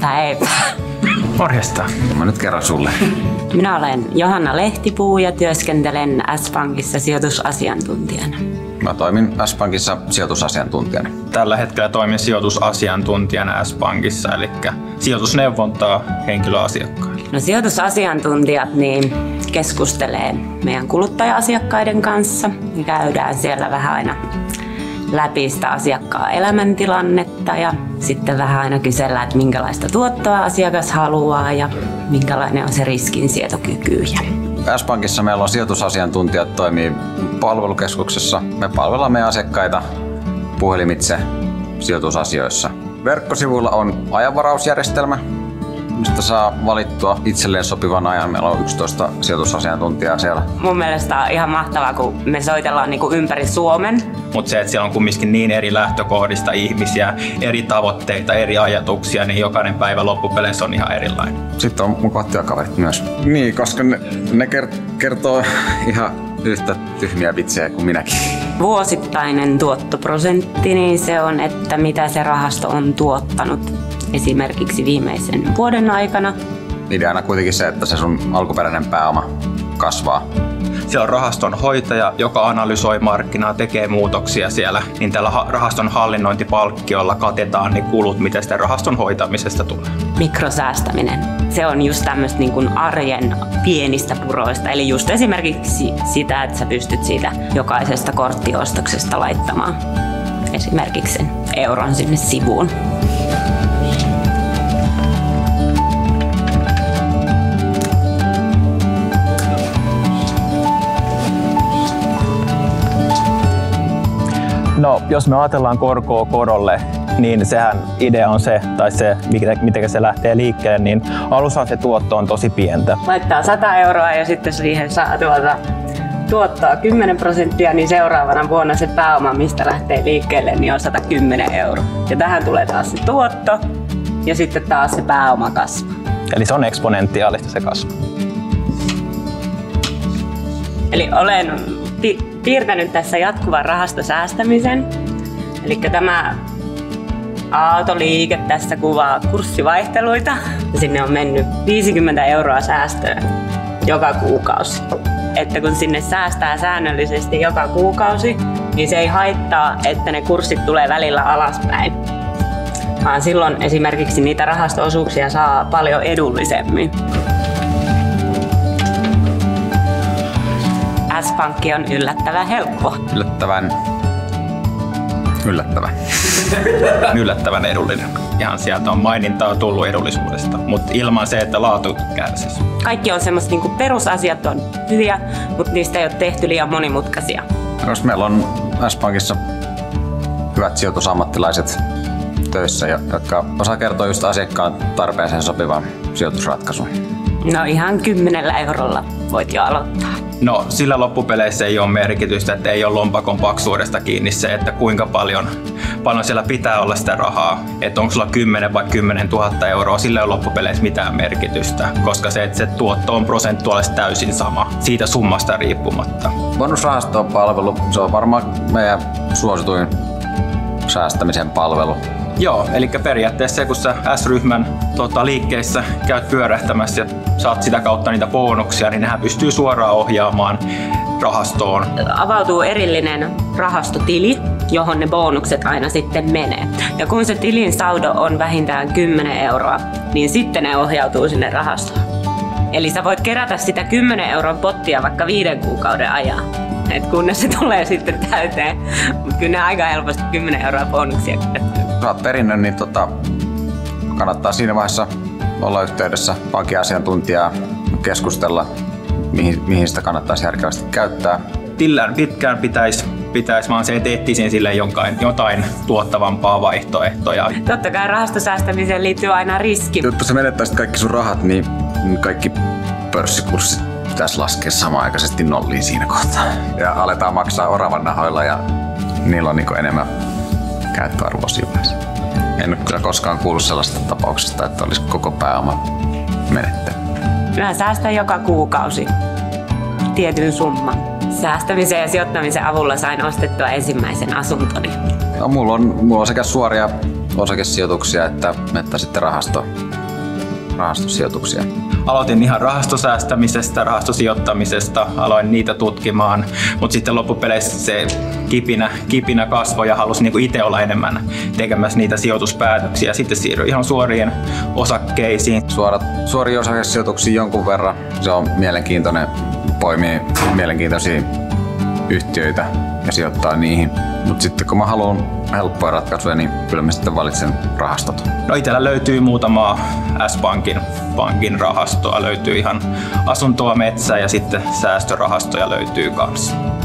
Päivää. Morjesta. Mä nyt kerron sulle. Minä olen Johanna Lehtipuu ja työskentelen S-Pankissa sijoitusasiantuntijana. Mä toimin S-Pankissa sijoitusasiantuntijana. Tällä hetkellä toimin sijoitusasiantuntijana S-Pankissa, eli sijoitusneuvontaa henkilöasiakkaille. No, sijoitusasiantuntijat niin keskustelee meidän kuluttaja-asiakkaiden kanssa ja käydään siellä vähän aina läpi sitä asiakkaan elämäntilannetta ja sitten vähän aina kysellään, että minkälaista tuottoa asiakas haluaa ja minkälainen on se riskinsietokyky. S-Pankissa meillä on sijoitusasiantuntijat toimii palvelukeskuksessa. Me palvellaan meidän asiakkaita puhelimitse sijoitusasioissa. Verkkosivuilla on ajanvarausjärjestelmä, mistä saa valittua itselleen sopivan ajan. Meillä on 11 sijoitusasiantuntijaa siellä. Mun mielestä on ihan mahtavaa, kun me soitellaan niin kuin ympäri Suomen. Mutta se, että siellä on kumminkin niin eri lähtökohdista ihmisiä, eri tavoitteita, eri ajatuksia, niin jokainen päivä loppupeleissä on ihan erilainen. Sitten on mukavat työkaverit myös. Niin, koska ne kertoo ihan yhtä tyhmiä vitsejä kuin minäkin. Vuosittainen tuottoprosentti, niin se on, että mitä se rahasto on tuottanut esimerkiksi viimeisen vuoden aikana. Ideana kuitenkin se, että se sun alkuperäinen pääoma kasvaa. Siellä on rahaston hoitaja, joka analysoi markkinaa, tekee muutoksia siellä, niin tällä rahaston hallinnointipalkkiolla katetaan ne kulut, mitä sitä rahaston hoitamisesta tulee. Mikrosäästäminen. Se on just tämmöistä niin kuin arjen pienistä puroista. Eli just esimerkiksi sitä, että sä pystyt siitä jokaisesta korttiostoksesta laittamaan esimerkiksi sen euron sinne sivuun. No, jos me ajatellaan korkoa korolle, niin sehän idea on se, tai se, miten se lähtee liikkeelle, niin alussa se tuotto on tosi pientä. Laittaa 100 euroa ja sitten siihen saa tuottaa 10%, niin seuraavana vuonna se pääoma, mistä lähtee liikkeelle, niin on 110 euroa. Ja tähän tulee taas se tuotto ja sitten taas se pääoma kasvaa. Eli se on eksponentiaalista se kasvu. Eli olen piirtänyt tässä jatkuvan rahastosäästämisen. Eli tämä aaltoliike tässä kuvaa kurssivaihteluita. Ja sinne on mennyt 50 euroa säästöä joka kuukausi. Että kun sinne säästää säännöllisesti joka kuukausi, niin se ei haittaa, että ne kurssit tulee välillä alaspäin. Vaan silloin esimerkiksi niitä rahasto-osuuksia saa paljon edullisemmin. S-Pankki on yllättävän helppo. Yllättävän edullinen. Ihan sieltä on mainintaa tullut edullisuudesta, mutta ilman se, että laatu kärsisi. Kaikki on semmoista, niin kuin perusasiat on hyviä, mutta niistä ei ole tehty liian monimutkaisia. Jos meillä on S-Pankissa hyvät sijoitusammattilaiset töissä, jotka osaa kertoa just asiakkaan tarpeeseen sopivan sijoitusratkaisun. No, ihan 10 eurolla voit jo aloittaa. No, sillä loppupeleissä ei ole merkitystä, että ei ole lompakon paksuudesta kiinni se, että kuinka paljon siellä pitää olla sitä rahaa. Että onko sulla 10 vai 10 000 euroa, sillä ei ole loppupeleissä mitään merkitystä, koska se tuotto on prosentuaalisesti täysin sama siitä summasta riippumatta. Bonusrahastopalvelu, se on varmaan meidän suosituin säästämisen palvelu. Joo, eli periaatteessa se, kun sä S-ryhmän liikkeissä käyt pyörähtämässä ja saat sitä kautta niitä bonuksia, niin nehän pystyy suoraan ohjaamaan rahastoon. Avautuu erillinen rahastotili, johon ne bonukset aina sitten menee. Ja kun se tilin saldo on vähintään 10 euroa, niin sitten ne ohjautuu sinne rahastoon. Eli sä voit kerätä sitä 10 euron pottia vaikka 5 kuukauden ajan. Et kunnes se tulee sitten täyteen. Mutta kyllä ne aika helposti 10 euroa bonuksia kerättyy. Saat perinnön, niin kannattaa siinä vaiheessa olla yhteydessä pankkiasiantuntijaa, keskustella, mihin sitä kannattaisi järkevästi käyttää. Tillään pitkään pitäisi vaan se, että etsisin sille jotain tuottavampaa vaihtoehtoja. Totta kai rahastosäästämiseen liittyy aina riski. Jotta sä menettäisit kaikki sun rahat, niin kaikki pörssikurssit pitäisi laskea samanaikaisesti nolliin siinä kohtaa. Ja aletaan maksaa oravan nahoilla ja niillä on enemmän käyttöarvoa siinä. En ole kyllä koskaan kuullut sellaista tapauksesta, että olisi koko pääoma menettänyt. Mä säästän joka kuukausi tietyn summan. Säästämisen ja sijoittamisen avulla sain ostettua ensimmäisen asuntoni. No, mulla on sekä suoria osakesijoituksia että sitten rahasto rahastussijoituksia? Aloitin ihan rahastosäästämisestä, rahastosijoittamisesta, aloin niitä tutkimaan, mutta sitten loppupeleissä se kipinä kasvoi ja halusin niinku itse olla enemmän tekemässä niitä sijoituspäätöksiä. Sitten siirryin ihan suoriin osakkeisiin. Suoria osakesijoituksia jonkun verran. Se on mielenkiintoinen, poimii mielenkiintoisia yhtiöitä ja sijoittaa niihin. Mutta sitten kun mä haluan helppoja ratkaisuja, niin kyllä mä sitten valitsen rahastot. No itsellä löytyy muutama S-Pankin rahastoa, löytyy ihan asuntoa, metsää ja sitten säästörahastoja löytyy kanssa.